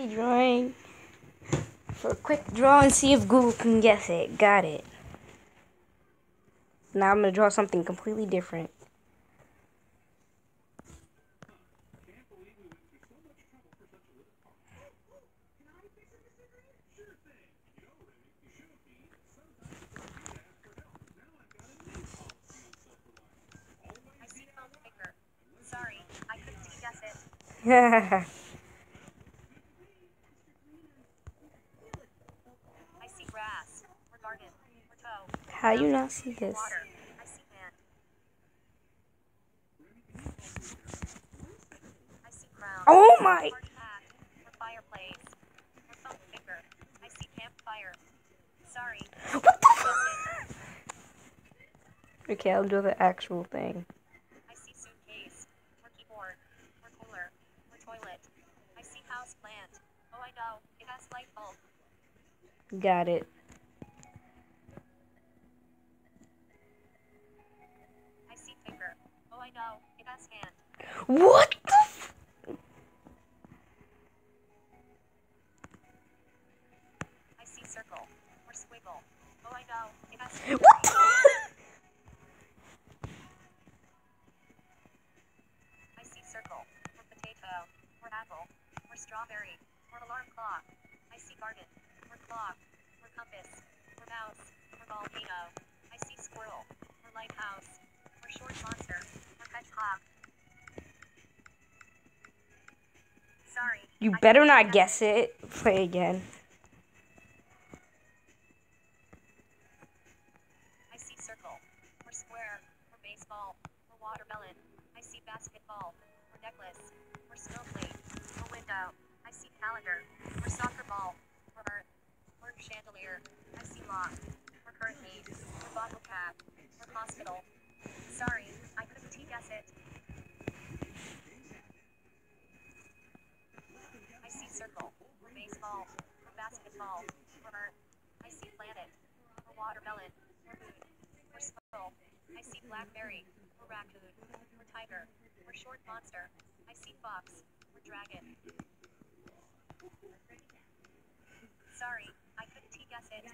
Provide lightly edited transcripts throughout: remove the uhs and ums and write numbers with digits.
completely drawing for a quick draw and see if Google can guess it. Got it. Now I'm going to draw something completely different. I see foam finger. Sorry, I couldn't guess it. I see grass, or garden, or toe. How you not see this? Water. I see hand. I see crown. Oh my! Hard hat, or fireplace, or foam finger. I see campfire. Sorry. What the? Okay, I'll do the actual thing. I see suitcase, or keyboard, or cooler, or toilet. I see house plant. Oh, I know. It has light bulb. Got it. I see finger. Oh, I know. It has hand. What the? I see circle, or squiggle. Oh, I know. It has What the? I see circle, or potato, or apple, or strawberry, or alarm clock. I see garden, or clock, or compass, or mouse, or volcano. I see squirrel, or lighthouse, or short monster, or hedgehog. Sorry. You I better couldn't not guess it. Play again. I see circle, or square, or baseball, or watermelon. I see basketball, or necklace, or snowflake, or window. I see calendar, or soccer ball, or earth, or chandelier. I see lock, or curtain, or bottle cap, or hospital. Sorry, I couldn't guess it. I see circle, or baseball, or basketball, or earth. I see planet, or watermelon, or moon, or skull. I see blackberry, or raccoon, or tiger, or short monster. I see fox, or dragon. Sorry, I couldn't guess it.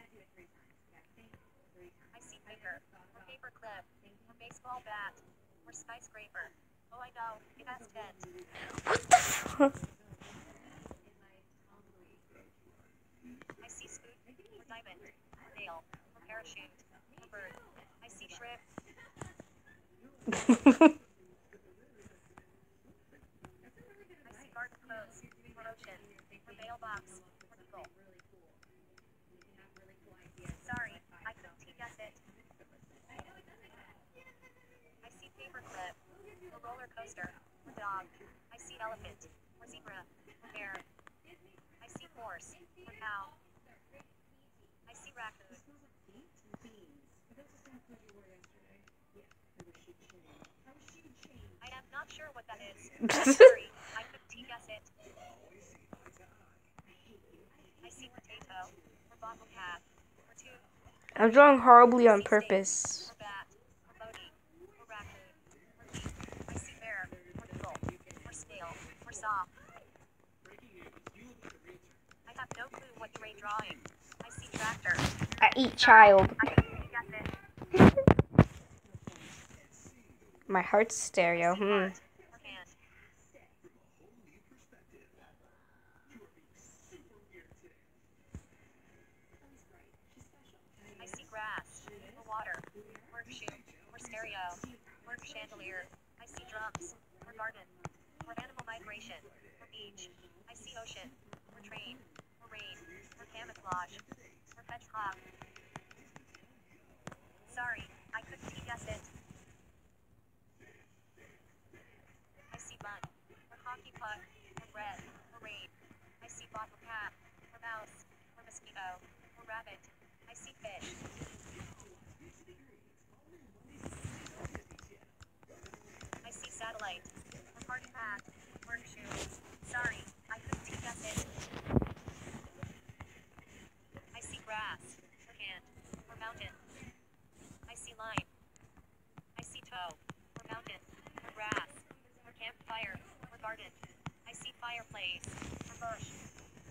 I see finger, or paper clip, or baseball bat, or skyscraper. Oh, I know, it has tent. What the fuck? I see scoop, or diamond, or nail, or parachute, or bird. I see shrimp. I see garden hose, or ocean, or mailbox, or eagle. Sorry, I couldn't guess it. I see paperclip, or roller coaster, or dog. I see elephant, or zebra, or bear. I see horse, or cow. I see raccoon. I am not sure what that is. Sorry, I couldn't guess it. I see potato, or bottle cap, or tube. I'm drawing horribly I on see snake, purpose. or bat, or bodie, or raccoon, or leaf. I see bear, or eagle, or snail, or saw. I have no clue what you're drawing. I see tractor. I eat child. I couldn't guess it. My heart's stereo. Heart, or hand. I see grass, or water, or shoe, or stereo, or chandelier. I see drums, or garden, or animal migration, or beach. I see ocean, or train, or rain, or camouflage, or hedgehog. Sorry, I couldn't guess it. I see bun, or hockey puck, or bread, or rain. I see bottle cap, or mouse, or mosquito, or rabbit. I see fish. I see satellite, or hard hat, work shoes. Sorry, I couldn't guess it. I see grass, or hand, or mountain. I see line. I see toe, or mountain, or grass, or campfire, or garden. I see fireplace, or bush.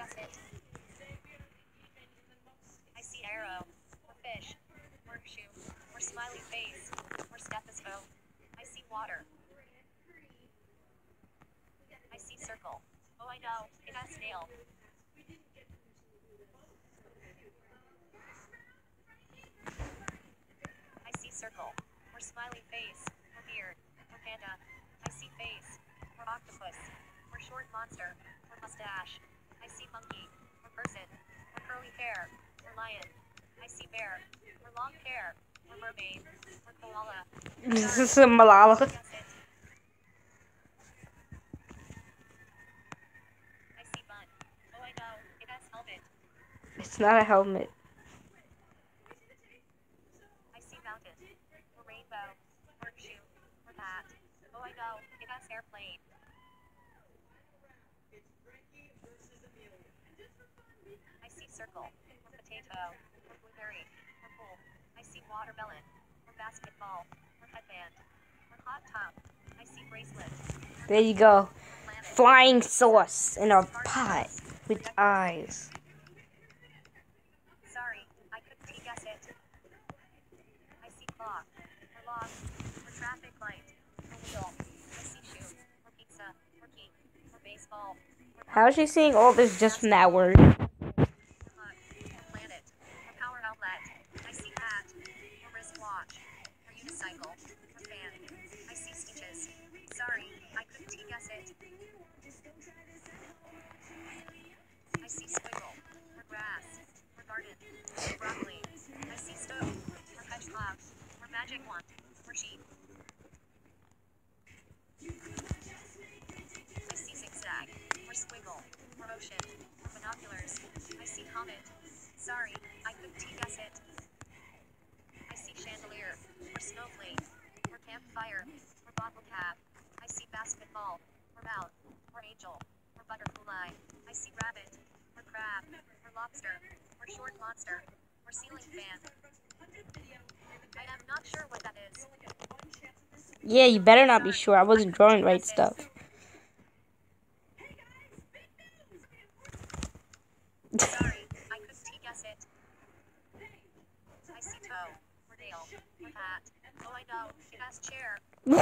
guess it. I see arrow. Or fish. Or shoe. Or smiley face. Or stethoscope. I see water. I see circle. Oh, I know. It has nail. I see circle. Or smiley face. Or beard. Or panda. I see face. Or octopus. Or short monster. Or mustache. I see monkey. Or person. Or curly hair. Or lion. I see bear. Or long hair. Or mermaid. Or koala. This is a Malala. Guess it. I see bun. Oh, I know. It has helmet. It's not a helmet. I see mountain. Or rainbow. Or shoe. Or hat. Oh, I know. It has airplane. I see circle. Or potato. Or blueberry. Or pool. I see watermelon. Or basketball. Or headband. Or hot tub. I see bracelet. There you go. Or planet. Flying sauce in a pot with eyes. Sorry, I couldn't guess it. I see clock. Or log. Or traffic light. Or wheel. I see shoe. Or pizza. Or key. Or baseball. Or How is she seeing all this just from that word? hut. Or planet. Or power outlet. I see hat. Or wristwatch. Or unicycle. Or fan. I see stitches. Sorry, I couldn't guess it. I see squiggle. Or grass. Or garden. Or broccoli. I see stove. Or hedgehog. Or magic wand. Or sheep. I see zigzag. Or squiggle. Or ocean. Or binoculars. I see comet. Sorry, I couldn't guess it. I see chandelier. Or snowflake. Or campfire. Or bottle cap. I see basketball. Or mouth. Or angel. Or butterfly. I see rabbit. Or crab. Or lobster. Or short monster. Or ceiling fan. I am not sure what that is. Yeah, you better not be sure. I wasn't drawing right stuff. Sorry, I couldn't guess it. I see toe. Or nail. Or hat. Oh, I know. It has chair.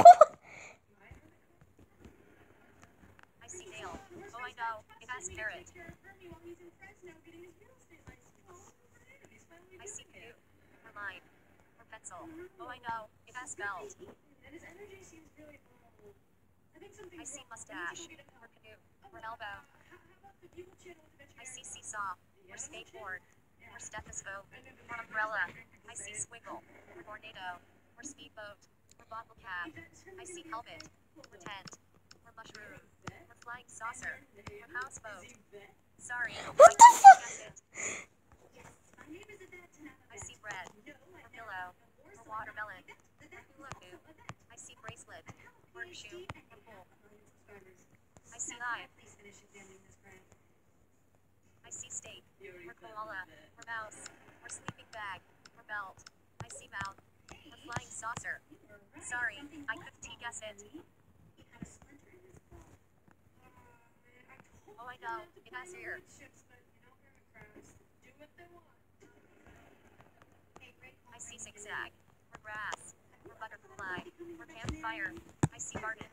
I see nail. Oh, I know. It has carrot. I see canoe. Or line. Or pencil. Oh, I know. It has belt. I see mustache. Or canoe. Or elbow. I see seesaw. Or skateboard. Or stethoscope. Or umbrella. I see squiggle. Or tornado. Or speedboat. Or bottle cap. I see helmet. Or tent. Or mushroom. Or flying saucer. Or houseboat. Sorry. What the fuck? Guess it. I see bread. Or pillow. Or watermelon. Or hula hoop. I see bracelet. Or shoe. Or pool. I see eye. I see steak. Or koala. Or mouse. Or sleeping bag. Or belt. I see mouth. Or flying saucer. Sorry, I couldn't guess it. Oh, I know. It has ear. I see zigzag. Or grass. Or butterfly. Or campfire. I see garden.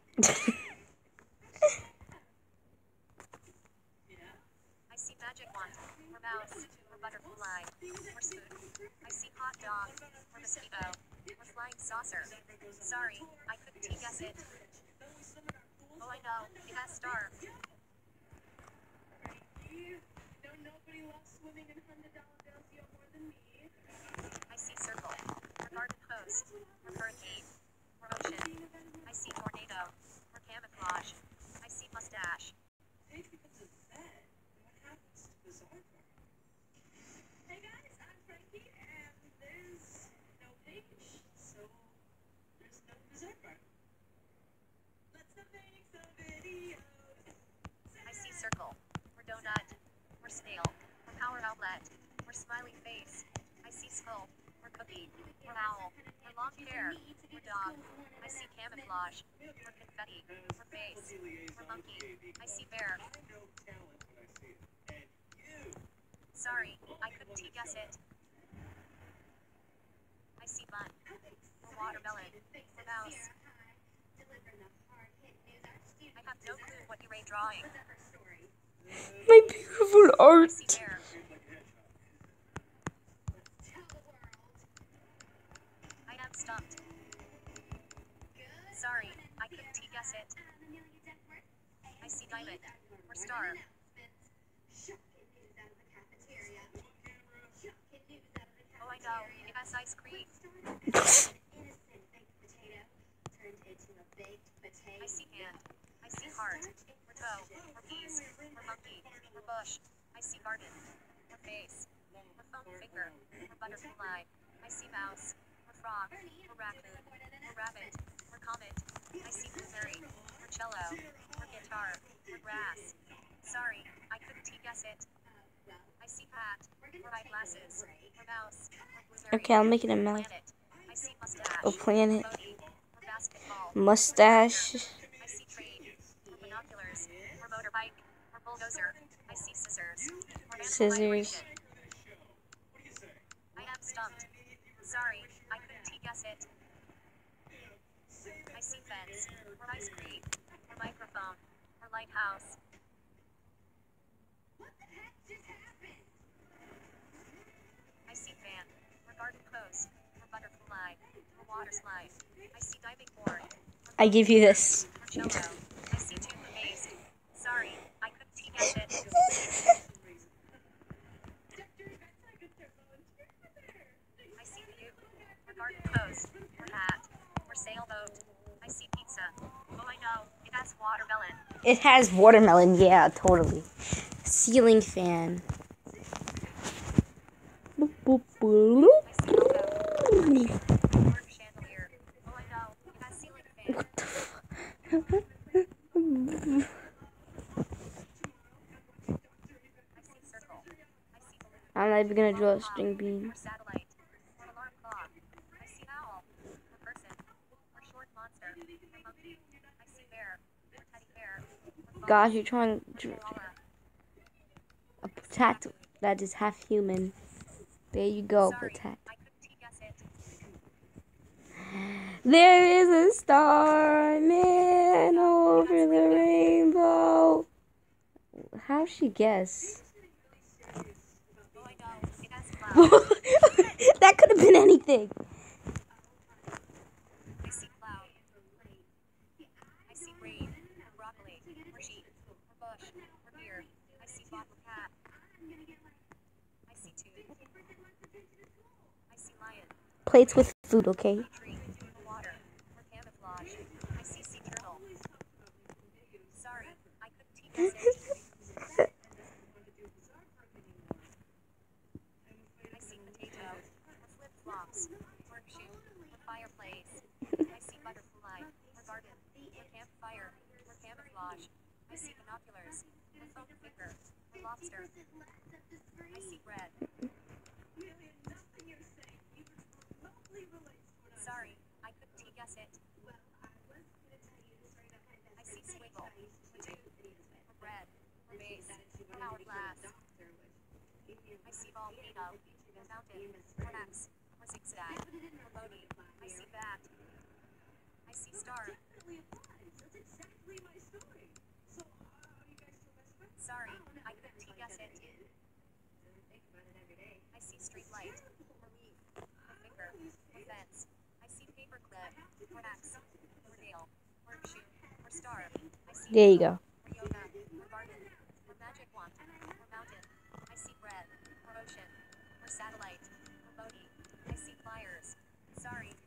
I see magic wand. Or mouse. Or butterfly. Or spoon. I see hot dog. Or mosquito. Or flying saucer. Sorry, I couldn't guess it. Oh, I know. It has star. I see circle. Or garden post. Or hurricane. Or ocean. I see tornado. Or camouflage. I see mustache. Hey guys, I'm Frankie, and there's no page, so there's no bizarre part. Let's make some videos. I see circle. Or donut. Or snail. Or power outlet. Or smiley face. I see skull. Or cookie. Or owl. Or long hair. Or dog. I see camouflage. Or confetti. Or face. Or monkey. I see bear. I know talent when I see it. And Sorry, I couldn't guess it. I see bun. Or watermelon. Or mouse. I have no clue what you're drawing. My beautiful I art. see bear. I am stumped. Sorry, I couldn't guess it. I see diamond. Or star. Oh, I know. It has ice cream. I see hand. I see heart. Or toe. Or peas. Or monkey. Or bush. I see garden. Or face. Or foam finger. Or butterfly. I see mouse. Or frog. Or raccoon. Or rabbit. Or comet. I see blueberry. Or cello. Or guitar. Or grass. Sorry, I couldn't guess it. I see hat. Or eyeglasses. Or mouse. Or blueberry. Okay, I'll make it a Or mouth. planet. I see mustache. A planet. Or bogey. Or basketball. Mustache. I see train. Or binoculars. Or motorbike. Or bulldozer. I see scissors. Or animal Scissors. vibration. I am stumped. Sorry, I couldn't guess it. I see fence. Or ice cream. Or microphone. Or lighthouse. I see fan. Or garden hose. Or butterfly. Or water slide. I see diving board. I give you this. Or cello. I see toothpaste. Sorry, I couldn't guess it. I see view. Or garden hose. Or hat. Or sailboat. I see pizza. Oh, I know. It has watermelon. It has watermelon. Yeah, totally. Ceiling fan. Boop, boop, boop. I see logo. Or chandelier. Oh, I know. It has ceiling fan. What the fuck? I see circle. I see balloon. I'm not even gonna draw a Or string bean. Or satellite. Or alarm clock. I see owl. Or person. Or short monster. Or monkey. I see bear. Or teddy bear. Or Gosh, you're trying to koala. a potato that is half human. There you go, Sorry, potato. I couldn't guess it. There is a star man over the rainbow. How'd she guess? Oh, I know. It has cloud. That could have been anything. I see cloud. I see rain. Or broccoli. Or sheep. Or bush. Or deer. I see bottle cat. I see tube. I see lion. Plates with food, okay? Tree. Or water. Or camouflage. I see sea turtle. Sorry, I couldn't guess it. I see potato. Or flip flops. Or shoe. Or fireplace. I see butterfly. Or garden. Or campfire. Or camouflage. I see binoculars. Or foam finger. Or lobster. I see bread. Sorry, I couldn't guess it. I see squiggle. Or tube. Or bread. Or vase. Or hourglass. I see volcano. Or mountain. Or X. Or zigzag. Or bogey. I see bat. I see star. Sorry, I couldn't guess it. I see street light. Or leaf. Or finger. Or fence. I see paper clip. Or axe. Or nail. Or shoe. Or star. I see There you window. go. Or yoga. Or garden. Or magic wand. Or mountain. I see bread. Or ocean. Or satellite. Or bogey. I see flyers. Sorry,